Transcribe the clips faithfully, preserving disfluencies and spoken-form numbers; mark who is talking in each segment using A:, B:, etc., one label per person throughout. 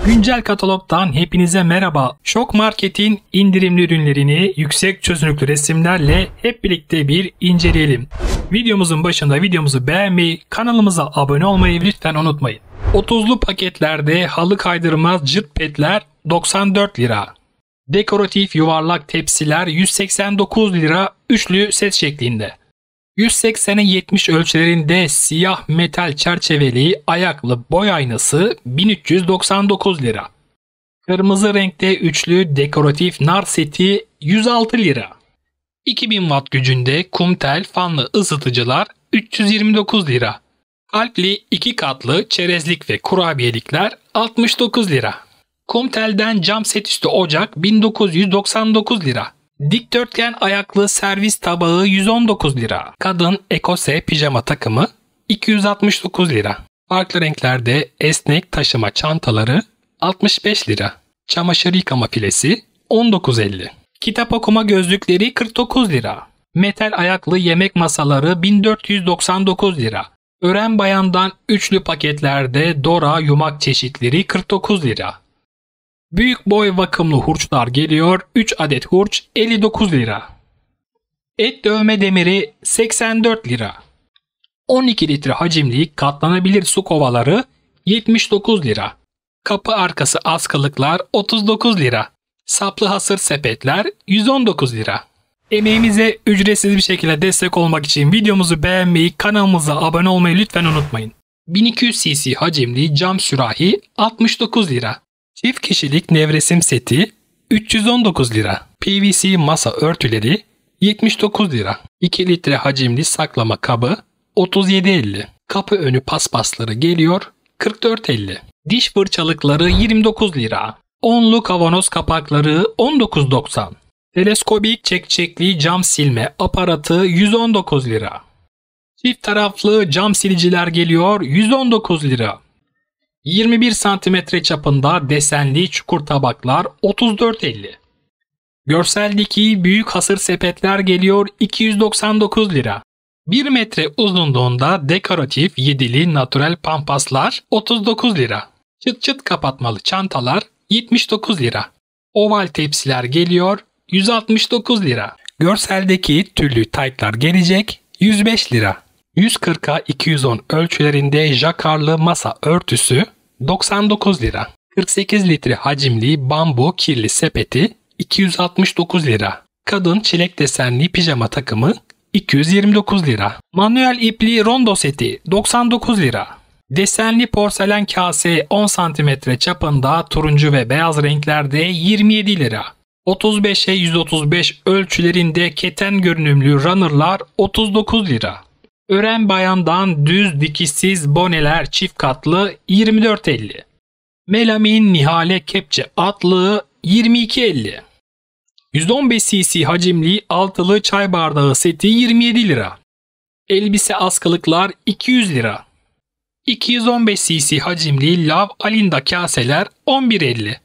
A: Güncel katalogdan hepinize merhaba. Şok Market'in indirimli ürünlerini yüksek çözünürlüklü resimlerle hep birlikte bir inceleyelim. Videomuzun başında videomuzu beğenmeyi, kanalımıza abone olmayı lütfen unutmayın. otuzlu paketlerde halı kaydırmaz cırt petler doksan dört lira. Dekoratif yuvarlak tepsiler yüz seksen dokuz lira üçlü set şeklinde. yüz seksene yetmiş ölçülerinde siyah metal çerçeveli ayaklı boy aynası bin üç yüz doksan dokuz lira. Kırmızı renkte üçlü dekoratif nar seti yüz altı lira. iki bin watt gücünde kumtel fanlı ısıtıcılar üç yüz yirmi dokuz lira. Kalpli iki katlı çerezlik ve kurabiyelikler altmış dokuz lira. Kumtel'den cam set üstü ocak bin dokuz yüz doksan dokuz lira. Dikdörtgen ayaklı servis tabağı yüz on dokuz lira. Kadın ekose pijama takımı iki yüz altmış dokuz lira. Farklı renklerde esnek taşıma çantaları altmış beş lira. Çamaşır yıkama filesi on dokuz elli. Kitap okuma gözlükleri kırk dokuz lira. Metal ayaklı yemek masaları bin dört yüz doksan dokuz lira. Ören Bayan'dan üçlü paketlerde Dora yumak çeşitleri kırk dokuz lira. Büyük boy vakumlu hurçlar geliyor. üç adet hurç elli dokuz lira. Et dövme demiri seksen dört lira. on iki litre hacimli katlanabilir su kovaları yetmiş dokuz lira. Kapı arkası askılıklar otuz dokuz lira. Saplı hasır sepetler yüz on dokuz lira. Emeğimize ücretsiz bir şekilde destek olmak için videomuzu beğenmeyi, kanalımıza abone olmayı lütfen unutmayın. bin iki yüz cc hacimli cam sürahi altmış dokuz lira. Çift kişilik nevresim seti üç yüz on dokuz lira. P V C masa örtüleri yetmiş dokuz lira. iki litre hacimli saklama kabı otuz yedi elli. Kapı önü paspasları geliyor kırk dört elli. Diş fırçalıkları yirmi dokuz lira. Onlu kavanoz kapakları on dokuz doksan. Teleskobik çekçekli cam silme aparatı yüz on dokuz lira. Çift taraflı cam siliciler geliyor yüz on dokuz lira. yirmi bir santimetre çapında desenli çukur tabaklar otuz dört elli. Görseldeki büyük hasır sepetler geliyor iki yüz doksan dokuz lira. bir metre uzunluğunda dekoratif yedili natürel pampaslar otuz dokuz lira. Çıt çıt kapatmalı çantalar yetmiş dokuz lira. Oval tepsiler geliyor yüz altmış dokuz lira. Görseldeki tüllü taytlar gelecek yüz beş lira. yüz kırka iki yüz on ölçülerinde jakarlı masa örtüsü doksan dokuz lira. kırk sekiz litre hacimli bambu kirli sepeti iki yüz altmış dokuz lira. Kadın çilek desenli pijama takımı iki yüz yirmi dokuz lira. Manuel ipli rondo seti doksan dokuz lira. Desenli porselen kase on santimetre çapında turuncu ve beyaz renklerde yirmi yedi lira. otuz beşe yüz otuz beş ölçülerinde keten görünümlü runner'lar otuz dokuz lira. Ören Bayan'dan düz dikişsiz boneler çift katlı yirmi dört elli. Melamin Nihale kepçe atlığı yirmi iki elli. yüz on beş cc hacimli altılı çay bardağı seti yirmi yedi lira. Elbise askılıklar iki yüz lira. iki yüz on beş cc hacimli lav alinda kaseler on bir elli.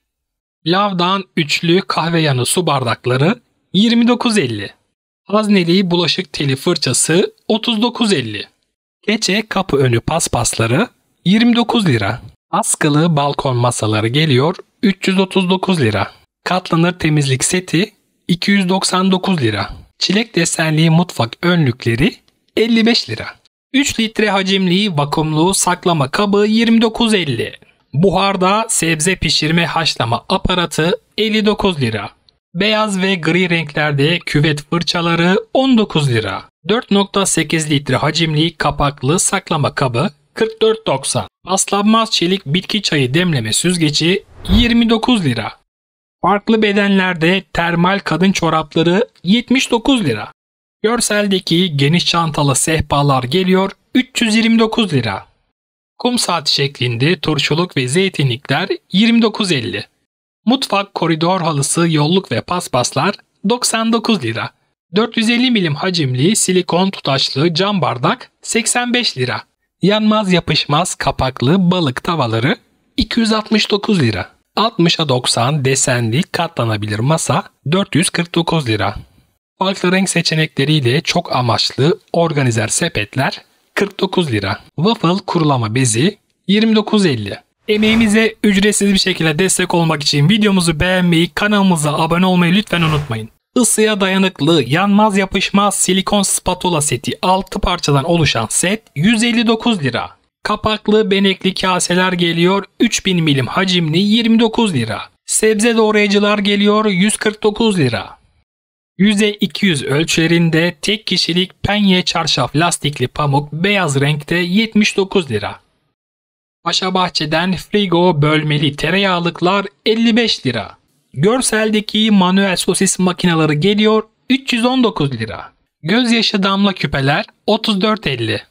A: Lavdan üçlü kahve yanı su bardakları yirmi dokuz elli. Hazneli bulaşık teli fırçası otuz dokuz elli. Keçe kapı önü paspasları yirmi dokuz lira. Askılı balkon masaları geliyor üç yüz otuz dokuz lira. Katlanır temizlik seti iki yüz doksan dokuz lira. Çilek desenli mutfak önlükleri elli beş lira. üç litre hacimli vakumlu saklama kabı yirmi dokuz elli. Buharda sebze pişirme haşlama aparatı elli dokuz lira. Beyaz ve gri renklerde küvet fırçaları on dokuz lira. dört nokta sekiz litre hacimli kapaklı saklama kabı kırk dört doksan. Paslanmaz çelik bitki çayı demleme süzgeci yirmi dokuz lira. Farklı bedenlerde termal kadın çorapları yetmiş dokuz lira. Görseldeki geniş çantalı sehpalar geliyor üç yüz yirmi dokuz lira. Kum saati şeklinde turşuluk ve zeytinlikler yirmi dokuz elli. Mutfak koridor halısı yolluk ve paspaslar doksan dokuz lira. dört yüz elli milim hacimli silikon tutaşlı cam bardak seksen beş lira. Yanmaz yapışmaz kapaklı balık tavaları iki yüz altmış dokuz lira. altmışa doksan desenli katlanabilir masa dört yüz kırk dokuz lira. Farklı renk seçenekleriyle çok amaçlı organizer sepetler kırk dokuz lira. Waffle kurulama bezi yirmi dokuz elli. Emeğimize ücretsiz bir şekilde destek olmak için videomuzu beğenmeyi, kanalımıza abone olmayı lütfen unutmayın. Isıya dayanıklı, yanmaz yapışmaz silikon spatula seti altı parçadan oluşan set yüz elli dokuz lira. Kapaklı benekli kaseler geliyor üç bin milim hacimli yirmi dokuz lira. Sebze doğrayıcılar geliyor yüz kırk dokuz lira. yüze iki yüz ölçülerinde tek kişilik penye çarşaf lastikli pamuk beyaz renkte yetmiş dokuz lira. Paşabahçe'den frigo bölmeli tereyağlıklar elli beş lira. Görseldeki manuel sosis makineleri geliyor üç yüz on dokuz lira. Gözyaşı damla küpeler otuz dört elli.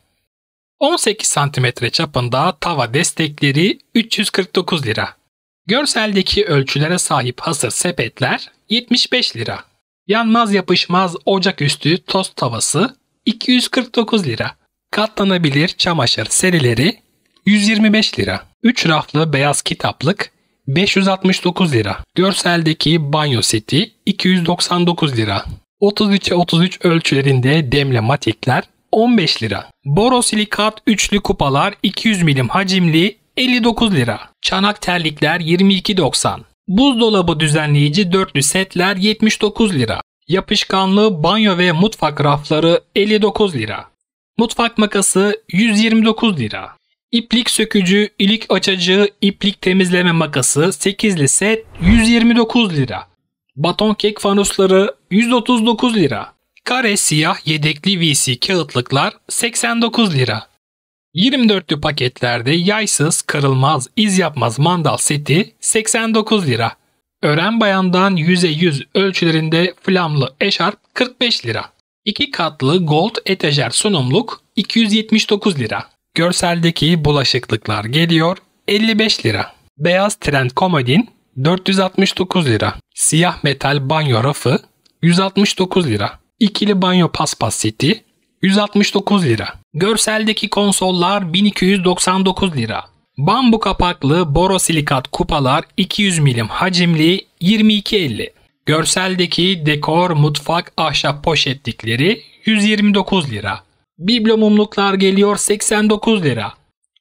A: on sekiz santimetre çapında tava destekleri üç yüz kırk dokuz lira. Görseldeki ölçülere sahip hasır sepetler yetmiş beş lira. Yanmaz yapışmaz ocaküstü tost tavası iki yüz kırk dokuz lira. Katlanabilir çamaşır serileri yüz yirmi beş lira. üç raflı beyaz kitaplık beş yüz altmış dokuz lira. Görseldeki banyo seti iki yüz doksan dokuz lira. otuz üçe otuz üç ölçülerinde demle matikler on beş lira. Borosilikat üçlü kupalar iki yüz milim hacimli elli dokuz lira. Çanak terlikler yirmi iki doksan. Buzdolabı düzenleyici dörtlü setler yetmiş dokuz lira. Yapışkanlı banyo ve mutfak rafları elli dokuz lira. Mutfak makası yüz yirmi dokuz lira. İplik sökücü, ilik açıcı, iplik temizleme makası sekizli set yüz yirmi dokuz lira. Baton kek fanusları yüz otuz dokuz lira. Kare siyah yedekli V C kağıtlıklar seksen dokuz lira. yirmi dörtlü paketlerde yaysız, kırılmaz, iz yapmaz mandal seti seksen dokuz lira. Ören bayandan yüze yüz ölçülerinde flamlı eşarp kırk beş lira. iki katlı gold etajer sunumluk iki yüz yetmiş dokuz lira. Görseldeki bulaşıklıklar geliyor elli beş lira. Beyaz trend komodin dört yüz altmış dokuz lira. Siyah metal banyo rafı yüz altmış dokuz lira. İkili banyo paspas seti yüz altmış dokuz lira. Görseldeki konsollar bin iki yüz doksan dokuz lira. Bambu kapaklı borosilikat kupalar iki yüz milim hacimli yirmi iki elli. Görseldeki dekor mutfak ahşap poşetlikleri yüz yirmi dokuz lira. Biblo mumluklar geliyor seksen dokuz lira.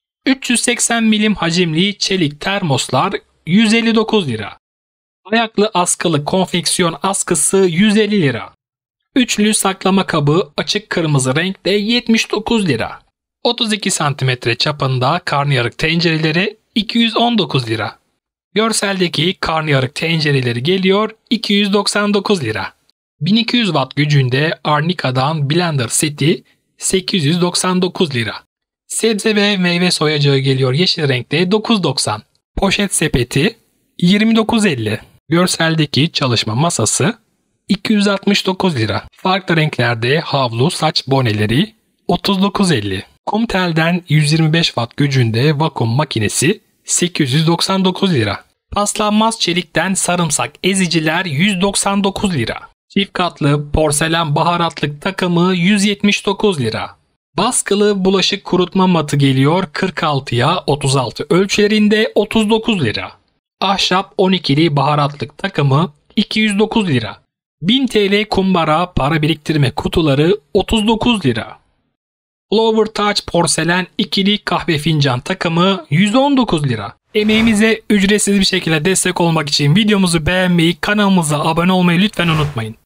A: üç yüz seksen milim hacimli çelik termoslar yüz elli dokuz lira. Ayaklı askılı konfeksiyon askısı yüz elli lira. Üçlü saklama kabı açık kırmızı renkte yetmiş dokuz lira. otuz iki santimetre çapında karnıyarık tencereleri iki yüz on dokuz lira. Görseldeki karnıyarık tencereleri geliyor iki yüz doksan dokuz lira. bin iki yüz watt gücünde Arnica'dan blender seti sekiz yüz doksan dokuz lira. Sebze ve meyve soyacağı geliyor yeşil renkte dokuz doksan. Poşet sepeti yirmi dokuz elli. Görseldeki çalışma masası iki yüz altmış dokuz lira. Farklı renklerde havlu saç boneleri otuz dokuz elli. Kumtel'den yüz yirmi beş watt gücünde vakum makinesi sekiz yüz doksan dokuz lira. Paslanmaz çelikten sarımsak eziciler yüz doksan dokuz lira. Çift katlı porselen baharatlık takımı yüz yetmiş dokuz lira. Baskılı bulaşık kurutma matı geliyor kırk altıya otuz altı ölçülerinde otuz dokuz lira. Ahşap on ikili baharatlık takımı iki yüz dokuz lira. bin T L kumbara para biriktirme kutuları otuz dokuz lira. Flower Touch porselen ikili kahve fincan takımı yüz on dokuz lira. Emeğimize ücretsiz bir şekilde destek olmak için videomuzu beğenmeyi, kanalımıza abone olmayı lütfen unutmayın.